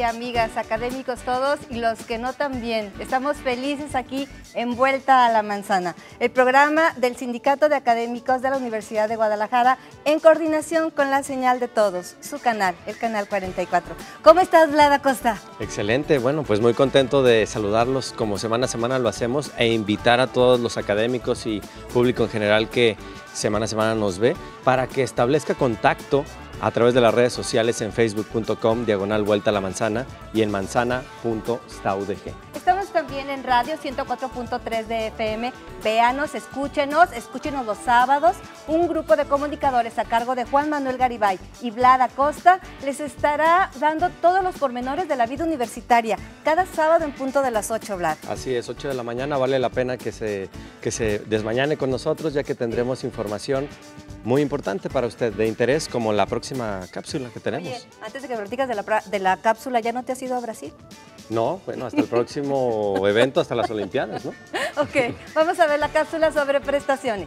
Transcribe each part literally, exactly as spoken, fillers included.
y amigas, académicos todos y los que no también. Estamos felices aquí en Vuelta a la Manzana, el programa del Sindicato de Académicos de la Universidad de Guadalajara en coordinación con la señal de todos, su canal, el canal cuarenta y cuatro. ¿Cómo estás, Vlad Acosta? Excelente, bueno, pues muy contento de saludarlos como semana a semana lo hacemos e invitar a todos los académicos y público en general que semana a semana nos ve para que establezca contacto a través de las redes sociales en facebook punto com diagonal Vuelta a la Manzana y en manzana punto staudg. Estamos también en radio ciento cuatro punto tres de F M. Véanos, escúchenos, escúchenos los sábados. Un grupo de comunicadores a cargo de Juan Manuel Garibay y Vlad Acosta les estará dando todos los pormenores de la vida universitaria cada sábado en punto de las ocho, Vlad. Así es, ocho de la mañana, vale la pena que se, que se desmañane con nosotros, ya que tendremos información muy importante para usted, de interés, como la próxima cápsula que tenemos. Oye, antes de que platicas de la, de la cápsula, ¿ya no te has ido a Brasil? No, bueno, hasta el próximo evento, hasta las Olimpiadas, ¿no? Ok, vamos a ver la cápsula sobre prestaciones.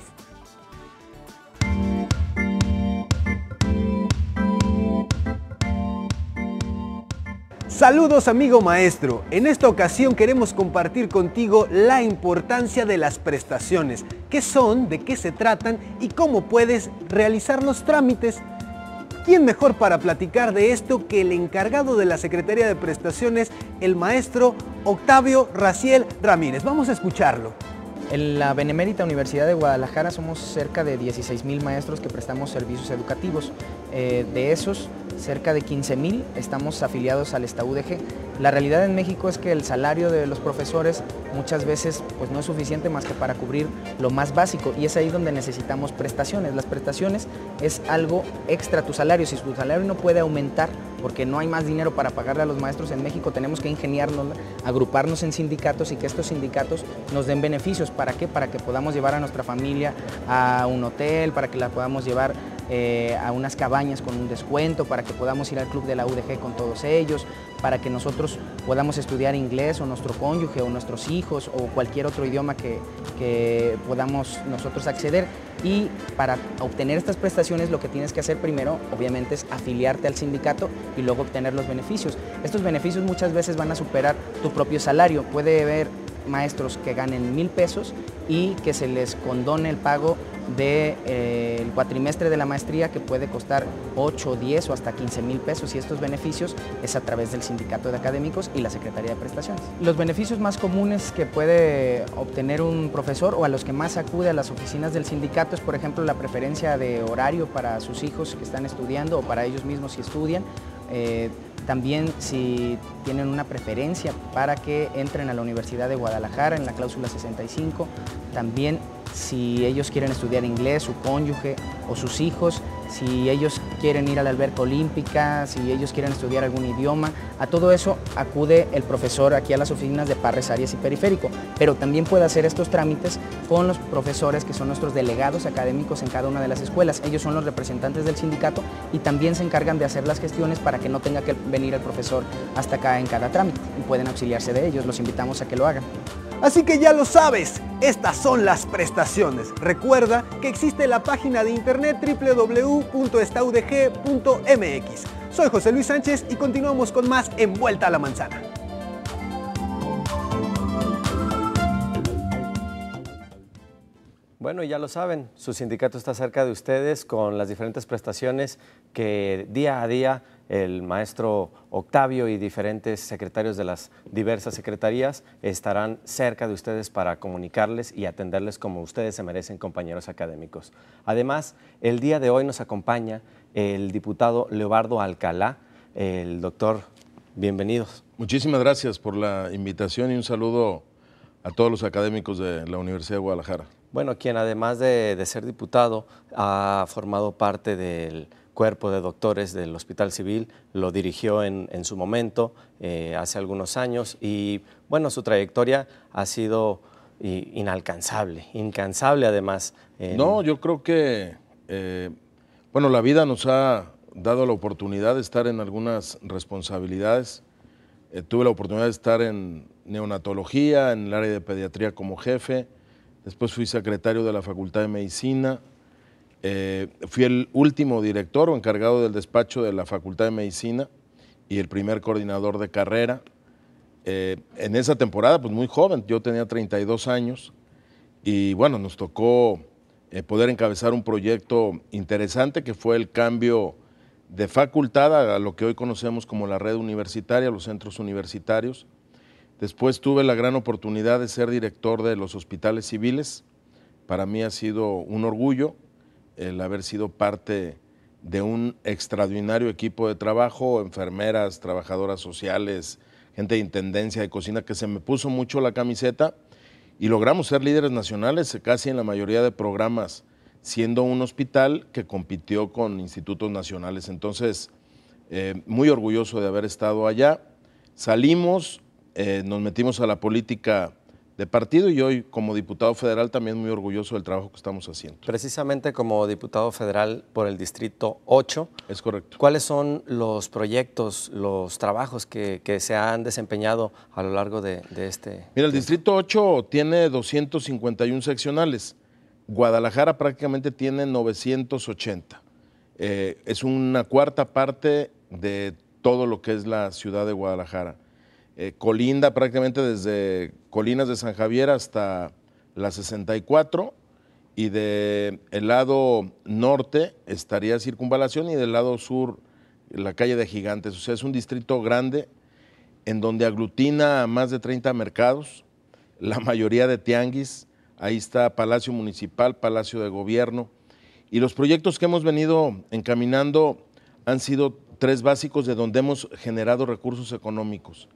Saludos, amigo maestro. En esta ocasión queremos compartir contigo la importancia de las prestaciones, qué son, de qué se tratan y cómo puedes realizar los trámites. ¿Quién mejor para platicar de esto que el encargado de la Secretaría de Prestaciones, el maestro Octavio Raciel Ramírez? Vamos a escucharlo. En la Benemérita Universidad de Guadalajara somos cerca de dieciséis mil maestros que prestamos servicios educativos. Eh, de esos, cerca de quince mil estamos afiliados al STAUDG. La realidad en México es que el salario de los profesores muchas veces pues, no es suficiente más que para cubrir lo más básico, y es ahí donde necesitamos prestaciones. Las prestaciones es algo extra a tu salario. Si tu salario no puede aumentar porque no hay más dinero para pagarle a los maestros en México, tenemos que ingeniarnos, agruparnos en sindicatos y que estos sindicatos nos den beneficios. ¿Para qué? Para que podamos llevar a nuestra familia a un hotel, para que la podamos llevar eh, a unas cabañas con un descuento, para que podamos ir al club de la U D G con todos ellos, para que nosotros podamos estudiar inglés o nuestro cónyuge o nuestros hijos o cualquier otro idioma que, que podamos nosotros acceder. Y para obtener estas prestaciones lo que tienes que hacer primero obviamente es afiliarte al sindicato y luego obtener los beneficios. Estos beneficios muchas veces van a superar tu propio salario. Puede haber maestros que ganen mil pesos y que se les condone el pago del de, eh, cuatrimestre de la maestría, que puede costar ocho, diez o hasta quince mil pesos, y estos beneficios es a través del Sindicato de Académicos y la Secretaría de Prestaciones. Los beneficios más comunes que puede obtener un profesor, o a los que más acude a las oficinas del sindicato, es por ejemplo la preferencia de horario para sus hijos que están estudiando o para ellos mismos si estudian. Eh, También si tienen una preferencia para que entren a la Universidad de Guadalajara en la cláusula sesenta y cinco, también si ellos quieren estudiar inglés, su cónyuge o sus hijos, si ellos quieren ir a la alberca olímpica, si ellos quieren estudiar algún idioma, a todo eso acude el profesor aquí a las oficinas de Parres, Arias y Periférico, pero también puede hacer estos trámites con los profesores que son nuestros delegados académicos en cada una de las escuelas. Ellos son los representantes del sindicato y también se encargan de hacer las gestiones para que no tenga que venir el profesor hasta acá en cada trámite, y pueden auxiliarse de ellos. Los invitamos a que lo hagan. Así que ya lo sabes, estas son las prestaciones. Recuerda que existe la página de internet doble u doble u doble u punto staudg punto m x. Soy José Luis Sánchez y continuamos con más en Vuelta a la Manzana. Bueno, ya lo saben, su sindicato está cerca de ustedes con las diferentes prestaciones que día a día el maestro Octavio y diferentes secretarios de las diversas secretarías estarán cerca de ustedes para comunicarles y atenderles como ustedes se merecen, compañeros académicos. Además, el día de hoy nos acompaña el diputado Leobardo Alcalá. El doctor, bienvenidos. Muchísimas gracias por la invitación y un saludo a todos los académicos de la Universidad de Guadalajara. Bueno, quien además de, de ser diputado ha formado parte del cuerpo de doctores del Hospital Civil, lo dirigió en, en su momento, eh, hace algunos años, y bueno, su trayectoria ha sido inalcanzable, incansable además. En... No, yo creo que, eh, bueno, la vida nos ha dado la oportunidad de estar en algunas responsabilidades. Eh, tuve la oportunidad de estar en neonatología, en el área de pediatría como jefe, después fui secretario de la Facultad de Medicina. Eh, fui el último director o encargado del despacho de la Facultad de Medicina y el primer coordinador de carrera. Eh, en esa temporada, pues muy joven, yo tenía treinta y dos años y bueno, nos tocó eh, poder encabezar un proyecto interesante que fue el cambio de facultad a lo que hoy conocemos como la red universitaria, los centros universitarios. Después tuve la gran oportunidad de ser director de los hospitales civiles. Para mí ha sido un orgullo el haber sido parte de un extraordinario equipo de trabajo, enfermeras, trabajadoras sociales, gente de intendencia, de cocina, que se me puso mucho la camiseta y logramos ser líderes nacionales casi en la mayoría de programas, siendo un hospital que compitió con institutos nacionales. Entonces, eh, muy orgulloso de haber estado allá. Salimos, eh, nos metimos a la política de partido y hoy como diputado federal también muy orgulloso del trabajo que estamos haciendo. Precisamente como diputado federal por el Distrito ocho. Es correcto. ¿Cuáles son los proyectos, los trabajos que, que se han desempeñado a lo largo de, de este Mira, el tiempo? Distrito ocho tiene doscientos cincuenta y uno seccionales. Guadalajara prácticamente tiene novecientos ochenta. Eh, es una cuarta parte de todo lo que es la ciudad de Guadalajara. Eh, colinda prácticamente desde Colinas de San Javier hasta la sesenta y cuatro y del lado norte estaría Circunvalación y del lado sur la calle de Gigantes. O sea, es un distrito grande en donde aglutina a más de treinta mercados, la mayoría de tianguis. Ahí está Palacio Municipal, Palacio de Gobierno. Y los proyectos que hemos venido encaminando han sido tres básicos de donde hemos generado recursos económicos.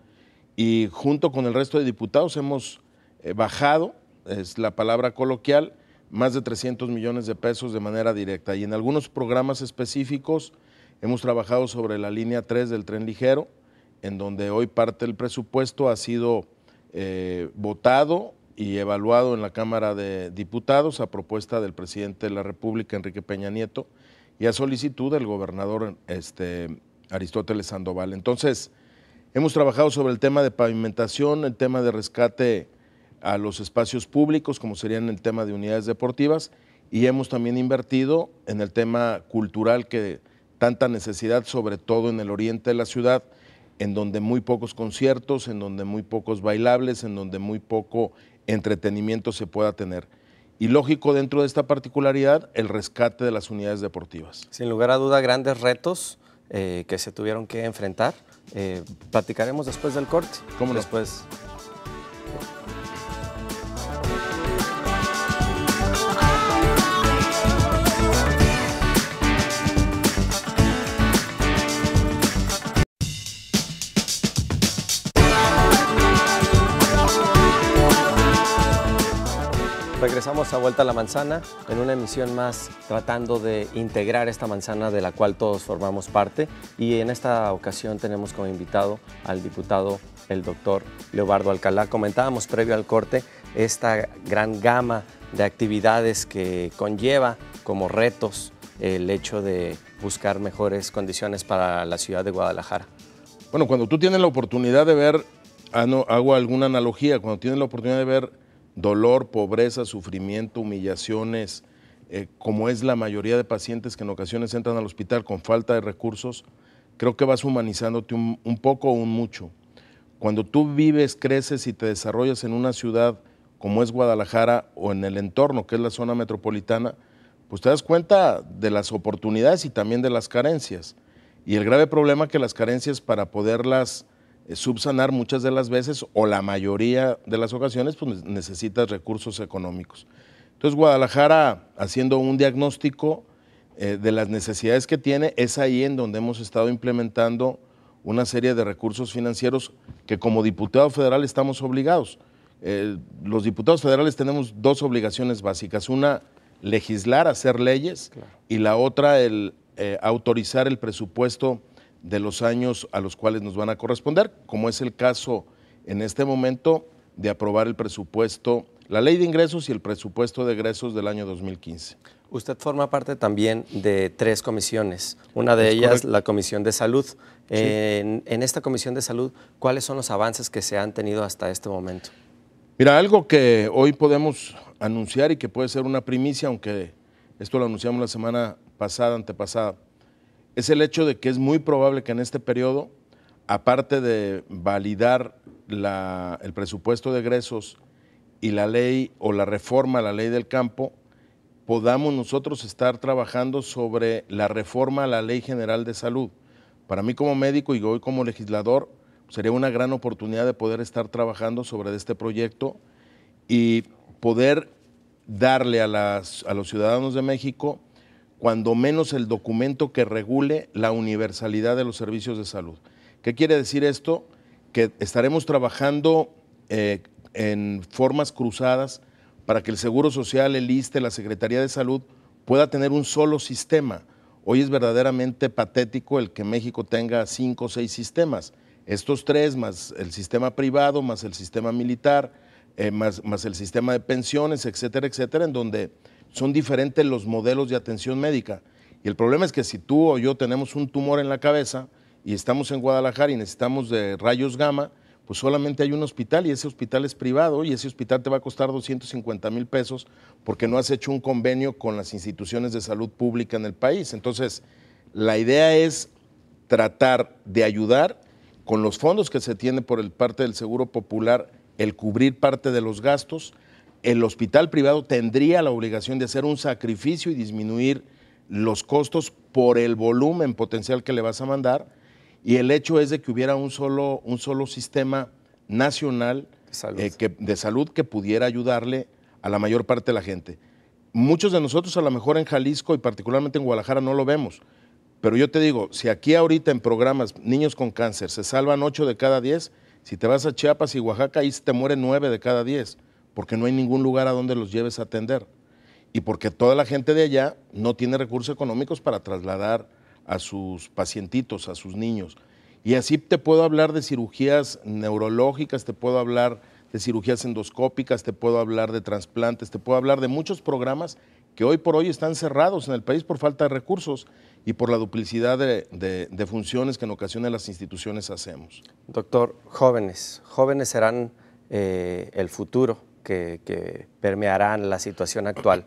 Y junto con el resto de diputados hemos eh, bajado, es la palabra coloquial, más de trescientos millones de pesos de manera directa. Y en algunos programas específicos hemos trabajado sobre la línea tres del tren ligero, en donde hoy parte del presupuesto ha sido eh, votado y evaluado en la Cámara de Diputados a propuesta del presidente de la República, Enrique Peña Nieto, y a solicitud del gobernador este, Aristóteles Sandoval. Entonces, hemos trabajado sobre el tema de pavimentación, el tema de rescate a los espacios públicos, como serían el tema de unidades deportivas, y hemos también invertido en el tema cultural que tanta necesidad, sobre todo en el oriente de la ciudad, en donde muy pocos conciertos, en donde muy pocos bailables, en donde muy poco entretenimiento se pueda tener. Y lógico, dentro de esta particularidad, el rescate de las unidades deportivas. Sin lugar a duda, grandes retos eh, que se tuvieron que enfrentar. Eh, platicaremos después del corte. ¿Cómo no? Después. Regresamos a Vuelta a la Manzana en una emisión más tratando de integrar esta manzana de la cual todos formamos parte, y en esta ocasión tenemos como invitado al diputado el doctor Leobardo Alcalá. Comentábamos previo al corte esta gran gama de actividades que conlleva como retos el hecho de buscar mejores condiciones para la ciudad de Guadalajara. Bueno, cuando tú tienes la oportunidad de ver, ah, no, hago alguna analogía, cuando tienes la oportunidad de ver dolor, pobreza, sufrimiento, humillaciones, eh, como es la mayoría de pacientes que en ocasiones entran al hospital con falta de recursos, creo que vas humanizándote un, un poco o un mucho. Cuando tú vives, creces y te desarrollas en una ciudad como es Guadalajara o en el entorno, que es la zona metropolitana, pues te das cuenta de las oportunidades y también de las carencias. Y el grave problema que las carencias, para poderlas subsanar muchas de las veces o la mayoría de las ocasiones, pues necesitas recursos económicos. Entonces Guadalajara, haciendo un diagnóstico eh, de las necesidades que tiene, es ahí en donde hemos estado implementando una serie de recursos financieros que como diputado federal estamos obligados. Eh, los diputados federales tenemos dos obligaciones básicas, una, legislar, hacer leyes, claro, y la otra, el eh, autorizar el presupuesto de los años a los cuales nos van a corresponder, como es el caso en este momento de aprobar el presupuesto, la ley de ingresos y el presupuesto de egresos del año dos mil quince. Usted forma parte también de tres comisiones, una de Es ellas correcto. la Comisión de Salud. Sí. En, en esta Comisión de Salud, ¿cuáles son los avances que se han tenido hasta este momento? Mira, algo que hoy podemos anunciar y que puede ser una primicia, aunque esto lo anunciamos la semana pasada, antepasada, es el hecho de que es muy probable que en este periodo aparte de validar la, el presupuesto de egresos y la ley o la reforma a la ley del campo, podamos nosotros estar trabajando sobre la reforma a la Ley General de Salud. Para mí como médico y hoy como legislador, sería una gran oportunidad de poder estar trabajando sobre este proyecto y poder darle a, las, a los ciudadanos de México cuando menos el documento que regule la universalidad de los servicios de salud. ¿Qué quiere decir esto? Que estaremos trabajando eh, en formas cruzadas para que el Seguro Social, el I S S S T E, la Secretaría de Salud pueda tener un solo sistema. Hoy es verdaderamente patético el que México tenga cinco o seis sistemas. Estos tres, más el sistema privado, más el sistema militar, eh, más, más el sistema de pensiones, etcétera, etcétera, en donde son diferentes los modelos de atención médica. Y el problema es que si tú o yo tenemos un tumor en la cabeza y estamos en Guadalajara y necesitamos de rayos gamma, pues solamente hay un hospital y ese hospital es privado y ese hospital te va a costar doscientos cincuenta mil pesos porque no has hecho un convenio con las instituciones de salud pública en el país. Entonces, la idea es tratar de ayudar con los fondos que se tiene por el parte del Seguro Popular, el cubrir parte de los gastos. El hospital privado tendría la obligación de hacer un sacrificio y disminuir los costos por el volumen potencial que le vas a mandar, y el hecho es de que hubiera un solo, un solo sistema nacional de salud. Eh, que, de salud que pudiera ayudarle a la mayor parte de la gente. Muchos de nosotros a lo mejor en Jalisco y particularmente en Guadalajara no lo vemos, pero yo te digo, si aquí ahorita en programas niños con cáncer se salvan ocho de cada diez, si te vas a Chiapas y Oaxaca ahí te mueren nueve de cada diez, porque no hay ningún lugar a donde los lleves a atender y porque toda la gente de allá no tiene recursos económicos para trasladar a sus pacientitos, a sus niños. Y así te puedo hablar de cirugías neurológicas, te puedo hablar de cirugías endoscópicas, te puedo hablar de trasplantes, te puedo hablar de muchos programas que hoy por hoy están cerrados en el país por falta de recursos y por la duplicidad de, de, de funciones que en ocasiones las instituciones hacemos. Doctor, jóvenes, jóvenes serán eh, el futuro que, que permearán la situación actual.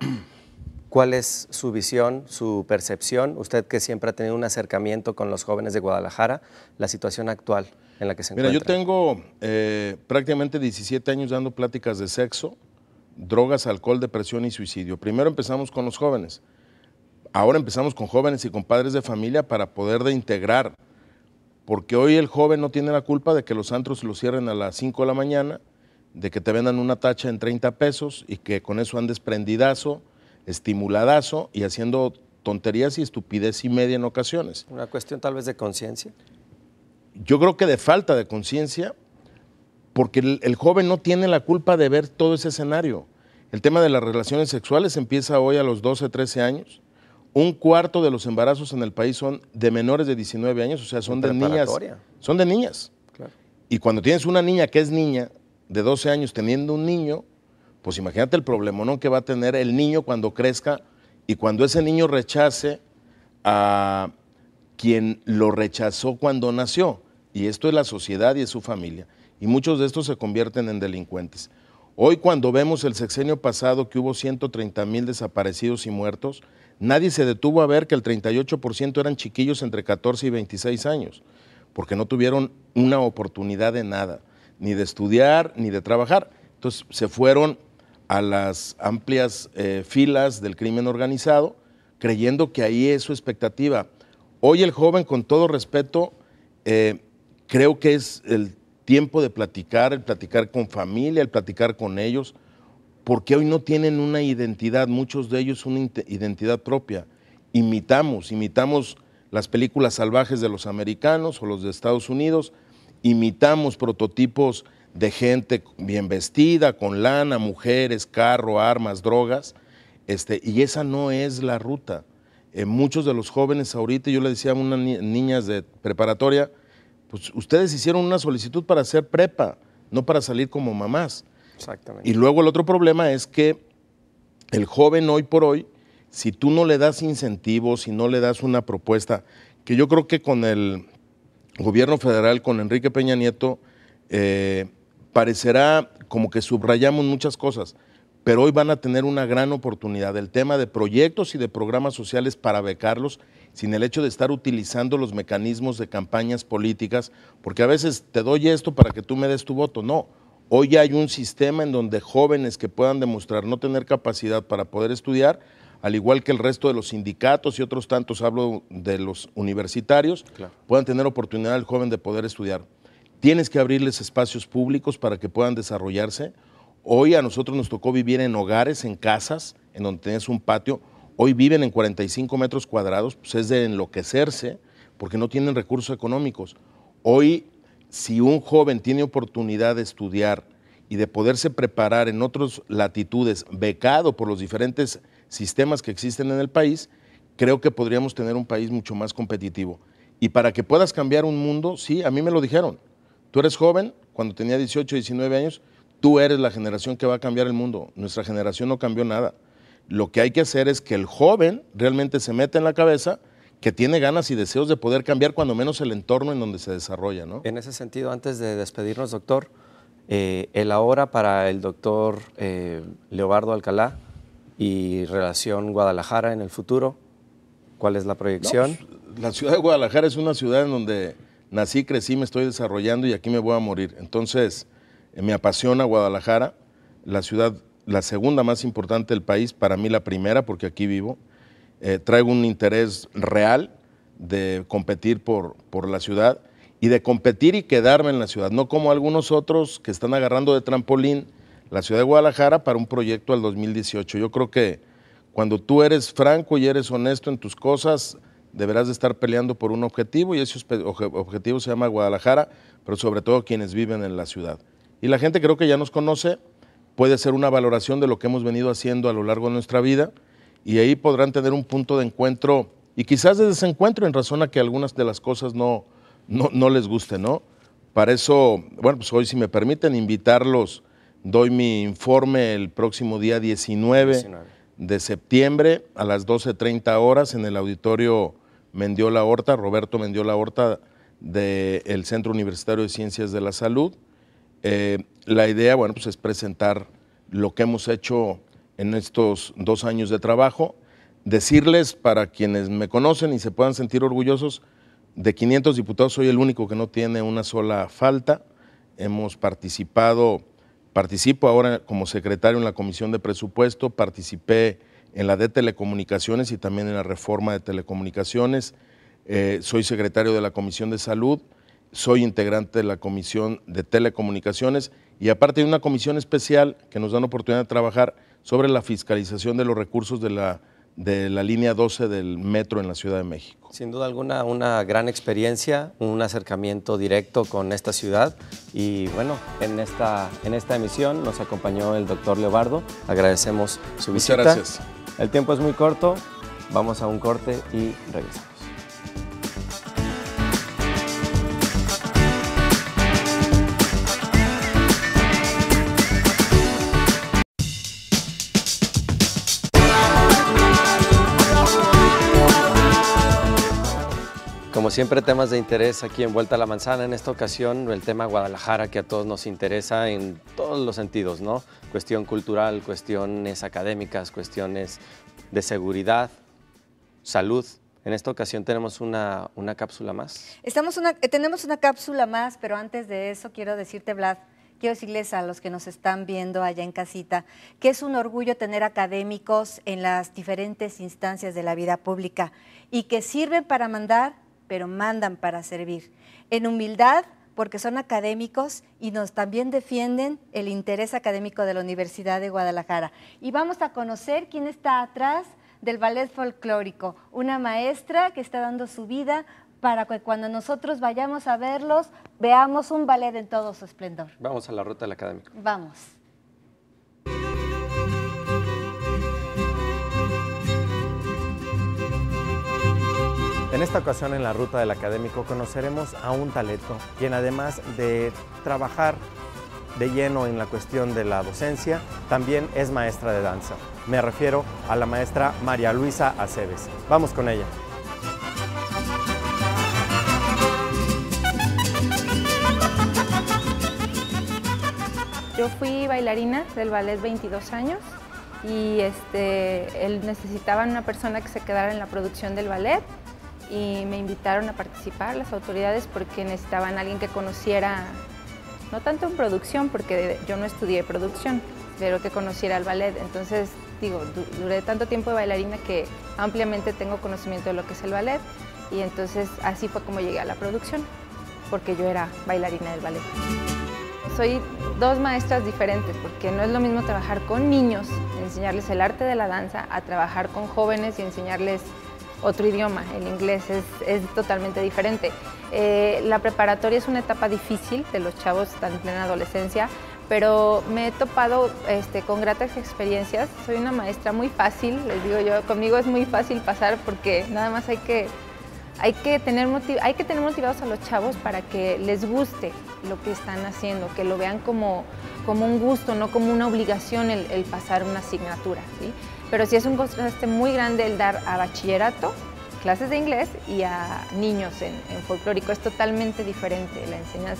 ¿Cuál es su visión, su percepción? Usted que siempre ha tenido un acercamiento con los jóvenes de Guadalajara, la situación actual en la que se Mira, encuentra. yo tengo eh, prácticamente diecisiete años dando pláticas de sexo, drogas, alcohol, depresión y suicidio. Primero empezamos con los jóvenes, ahora empezamos con jóvenes y con padres de familia para poder de integrar, porque hoy el joven no tiene la culpa de que los antros los cierren a las cinco de la mañana, de que te vendan una tacha en treinta pesos y que con eso andes prendidazo, estimuladazo y haciendo tonterías y estupidez y media en ocasiones. ¿Una cuestión tal vez de conciencia? Yo creo que de falta de conciencia, porque el, el joven no tiene la culpa de ver todo ese escenario. El tema de las relaciones sexuales empieza hoy a los doce, trece años. Un cuarto de los embarazos en el país son de menores de diecinueve años, o sea, son de niñas. Son de niñas. Claro. Y cuando tienes una niña que es niña, de doce años teniendo un niño, pues imagínate el problemón que va a tener el niño cuando crezca y cuando ese niño rechace a quien lo rechazó cuando nació. Y esto es la sociedad y es su familia. Y muchos de estos se convierten en delincuentes. Hoy cuando vemos el sexenio pasado que hubo ciento treinta mil desaparecidos y muertos, nadie se detuvo a ver que el treinta y ocho por ciento eran chiquillos entre catorce y veintiséis años, porque no tuvieron una oportunidad de nada, ni de estudiar, ni de trabajar. Entonces se fueron a las amplias eh, filas del crimen organizado, creyendo que ahí es su expectativa. Hoy el joven, con todo respeto, eh, creo que es el tiempo de platicar, el platicar con familia, el platicar con ellos, porque hoy no tienen una identidad, muchos de ellos una identidad propia. Imitamos, imitamos las películas salvajes de los americanos o los de Estados Unidos, imitamos prototipos de gente bien vestida, con lana, mujeres, carro, armas, drogas, este, y esa no es la ruta. Eh, muchos de los jóvenes ahorita, yo le decía a unas ni niñas de preparatoria, pues ustedes hicieron una solicitud para hacer prepa, no para salir como mamás. Exactamente. Y luego el otro problema es que el joven hoy por hoy, si tú no le das incentivos, si no le das una propuesta, que yo creo que con el gobierno federal, con Enrique Peña Nieto, eh, parecerá como que subrayamos muchas cosas, pero hoy van a tener una gran oportunidad. El tema de proyectos y de programas sociales para becarlos, sin el hecho de estar utilizando los mecanismos de campañas políticas, porque a veces te doy esto para que tú me des tu voto. No, hoy ya hay un sistema en donde jóvenes que puedan demostrar no tener capacidad para poder estudiar, al igual que el resto de los sindicatos y otros tantos, hablo de los universitarios, claro, puedan tener oportunidad el joven de poder estudiar. Tienes que abrirles espacios públicos para que puedan desarrollarse. Hoy a nosotros nos tocó vivir en hogares, en casas, en donde tienes un patio. Hoy viven en cuarenta y cinco metros cuadrados, pues es de enloquecerse porque no tienen recursos económicos. Hoy, si un joven tiene oportunidad de estudiar y de poderse preparar en otras latitudes, becado por los diferentes sistemas que existen en el país, creo que podríamos tener un país mucho más competitivo. Y para que puedas cambiar un mundo, sí, a mí me lo dijeron. Tú eres joven, cuando tenía dieciocho, diecinueve años, tú eres la generación que va a cambiar el mundo. Nuestra generación no cambió nada. Lo que hay que hacer es que el joven realmente se meta en la cabeza que tiene ganas y deseos de poder cambiar cuando menos el entorno en donde se desarrolla, ¿no? En ese sentido, antes de despedirnos, doctor, eh, el ahora para el doctor eh, Leobardo Alcalá y relación Guadalajara en el futuro, ¿cuál es la proyección? No, pues, la ciudad de Guadalajara es una ciudad en donde nací, crecí, me estoy desarrollando y aquí me voy a morir. Entonces, eh, me apasiona Guadalajara, la ciudad, la segunda más importante del país, para mí la primera, porque aquí vivo. Eh, traigo un interés real de competir por, por la ciudad y de competir y quedarme en la ciudad, no como algunos otros que están agarrando de trampolín la ciudad de Guadalajara para un proyecto al dos mil dieciocho. Yo creo que cuando tú eres franco y eres honesto en tus cosas, deberás de estar peleando por un objetivo y ese objetivo se llama Guadalajara, pero sobre todo quienes viven en la ciudad. Y la gente creo que ya nos conoce, puede hacer una valoración de lo que hemos venido haciendo a lo largo de nuestra vida y ahí podrán tener un punto de encuentro y quizás de desencuentro en razón a que algunas de las cosas no, no, no les guste, ¿no? Para eso, bueno, pues hoy si me permiten invitarlos, doy mi informe el próximo día diecinueve de septiembre a las doce treinta horas en el auditorio Mendiola Horta, Roberto Mendiola Horta del Centro Universitario de Ciencias de la Salud. Eh, la idea, bueno, pues es presentar lo que hemos hecho en estos dos años de trabajo, decirles para quienes me conocen y se puedan sentir orgullosos, de quinientos diputados soy el único que no tiene una sola falta. Hemos participado, participo ahora como secretario en la Comisión de Presupuesto, participé en la de Telecomunicaciones y también en la reforma de Telecomunicaciones, eh, soy secretario de la Comisión de Salud, soy integrante de la Comisión de Telecomunicaciones y aparte de una comisión especial que nos dan oportunidad de trabajar sobre la fiscalización de los recursos de la, de la línea doce del metro en la Ciudad de México. Sin duda alguna, una gran experiencia, un acercamiento directo con esta ciudad y bueno, en esta, en esta emisión nos acompañó el doctor Leobardo, agradecemos su visita. Muchas gracias. El tiempo es muy corto, vamos a un corte y regresamos. Como siempre, temas de interés aquí en Vuelta a la Manzana. En esta ocasión, el tema Guadalajara, que a todos nos interesa en todos los sentidos, ¿no? Cuestión cultural, cuestiones académicas, cuestiones de seguridad, salud. En esta ocasión tenemos una, una cápsula más. Estamos una, eh, tenemos una cápsula más, pero antes de eso quiero decirte, Vlad, quiero decirles a los que nos están viendo allá en casita que es un orgullo tener académicos en las diferentes instancias de la vida pública y que sirven para mandar, pero mandan para servir. En humildad, porque son académicos y nos también defienden el interés académico de la Universidad de Guadalajara. Y vamos a conocer quién está atrás del ballet folclórico, una maestra que está dando su vida para que cuando nosotros vayamos a verlos, veamos un ballet en todo su esplendor. Vamos a la ruta del académico. Vamos. En esta ocasión en la ruta del académico conoceremos a un talento quien además de trabajar de lleno en la cuestión de la docencia, también es maestra de danza. Me refiero a la maestra María Luisa Aceves. Vamos con ella. Yo fui bailarina del ballet veintidós años. y este, él necesitaban una persona que se quedara en la producción del ballet y me invitaron a participar las autoridades porque necesitaban a alguien que conociera, no tanto en producción, porque yo no estudié producción, pero que conociera el ballet. Entonces, digo, duré tanto tiempo de bailarina que ampliamente tengo conocimiento de lo que es el ballet y entonces así fue como llegué a la producción, porque yo era bailarina del ballet. Soy dos maestras diferentes, porque no es lo mismo trabajar con niños, enseñarles el arte de la danza, a trabajar con jóvenes y enseñarles otro idioma, el inglés, es, es totalmente diferente. Eh, la preparatoria es una etapa difícil de los chavos, están en plena adolescencia, pero me he topado este, con gratas experiencias. Soy una maestra muy fácil, les digo yo, conmigo es muy fácil pasar porque nada más hay que, hay que, tener, motiv hay que tener motivados a los chavos para que les guste lo que están haciendo, que lo vean como, como un gusto, no como una obligación el, el pasar una asignatura, ¿sí? Pero sí es un contraste muy grande el dar a bachillerato clases de inglés y a niños en, en folclórico. Es totalmente diferente la enseñanza.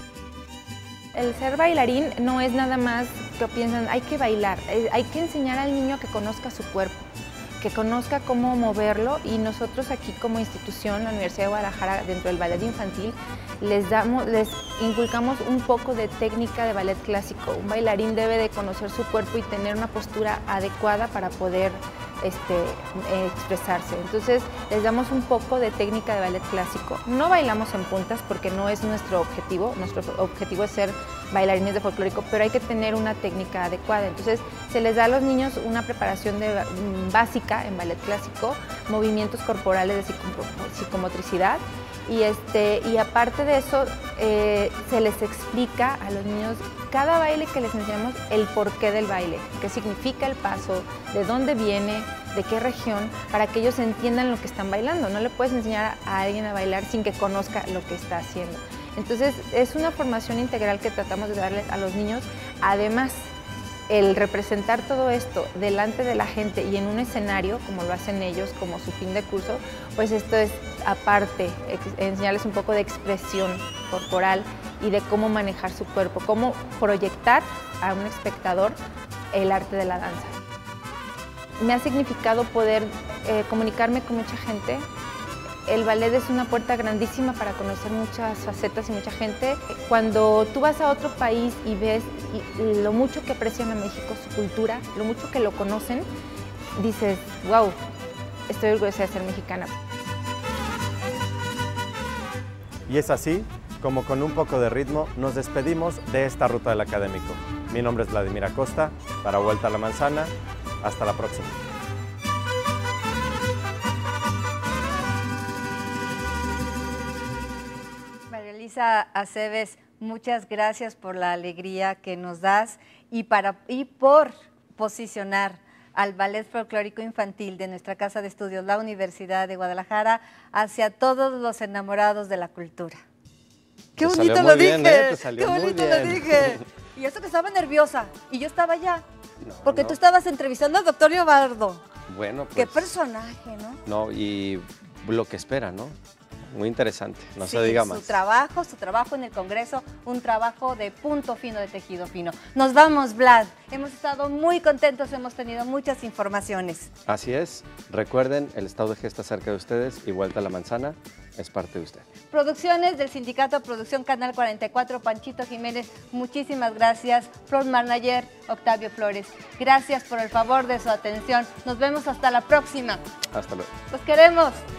El ser bailarín no es nada más que piensan, hay que bailar, hay que enseñar al niño que conozca su cuerpo, que conozca cómo moverlo, y nosotros aquí como institución, la Universidad de Guadalajara, dentro del ballet infantil, les, damos, les inculcamos un poco de técnica de ballet clásico. Un bailarín debe de conocer su cuerpo y tener una postura adecuada para poder este, eh, expresarse. Entonces les damos un poco de técnica de ballet clásico. No bailamos en puntas porque no es nuestro objetivo, nuestro objetivo es ser bailarines de folclórico, pero hay que tener una técnica adecuada. Entonces se les da a los niños una preparación de, um, básica en ballet clásico, movimientos corporales de psicomotricidad, y, este, y aparte de eso eh, se les explica a los niños cada baile que les enseñamos el porqué del baile, qué significa el paso, de dónde viene, de qué región, para que ellos entiendan lo que están bailando. No le puedes enseñar a alguien a bailar sin que conozca lo que está haciendo. Entonces es una formación integral que tratamos de darles a los niños. Además, el representar todo esto delante de la gente y en un escenario, como lo hacen ellos, como su fin de curso, pues esto es aparte, enseñarles un poco de expresión corporal y de cómo manejar su cuerpo, cómo proyectar a un espectador el arte de la danza. Me ha significado poder eh, comunicarme con mucha gente. El ballet es una puerta grandísima para conocer muchas facetas y mucha gente. Cuando tú vas a otro país y ves lo mucho que aprecian a México, su cultura, lo mucho que lo conocen, dices, wow, estoy orgullosa de ser mexicana. Y es así como con un poco de ritmo nos despedimos de esta ruta del académico. Mi nombre es Vladimir Acosta, para Vuelta a la Manzana. Hasta la próxima. María Elisa Aceves, muchas gracias por la alegría que nos das y, para, y por posicionar al Ballet Folclórico Infantil de nuestra Casa de Estudios, la Universidad de Guadalajara, hacia todos los enamorados de la cultura. ¡Qué Te bonito salió lo muy bien, dije! ¿eh? Te salió ¡Qué muy bonito bien. lo dije! Y eso que estaba nerviosa, y yo estaba allá, No, porque no. tú estabas entrevistando al doctor Leobardo. Bueno, pues... ¡Qué personaje!, ¿no? No, y lo que espera, ¿no? Muy interesante, no Sí, se diga su más. trabajo, su trabajo en el Congreso, un trabajo de punto fino, de tejido fino. Nos vamos, Vlad. Hemos estado muy contentos, hemos tenido muchas informaciones. Así es. Recuerden, el estado de G está cerca de ustedes y Vuelta a la Manzana es parte de usted. Producciones del Sindicato Producción Canal cuarenta y cuatro, Panchito Jiménez, muchísimas gracias. Floor Manager, Octavio Flores, gracias por el favor de su atención. Nos vemos hasta la próxima. Hasta luego. Los queremos.